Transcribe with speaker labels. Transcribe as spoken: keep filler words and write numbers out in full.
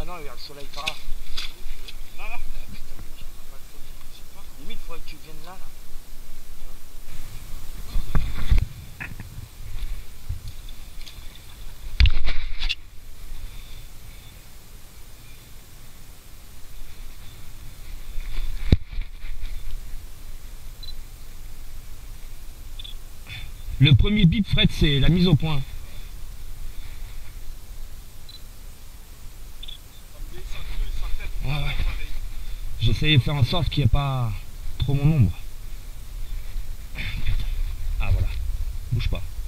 Speaker 1: non, il y a le soleil par là.
Speaker 2: Là, là.
Speaker 1: Ah, putain, j'arrive pas à le faire. Limite, il faudrait que tu viennes là, là.
Speaker 3: Le premier bip, Fred, c'est la mise au point. Ouais, ouais. J'essaie de faire en sorte qu'il n'y ait pas trop mon ombre. Ah voilà, bouge pas.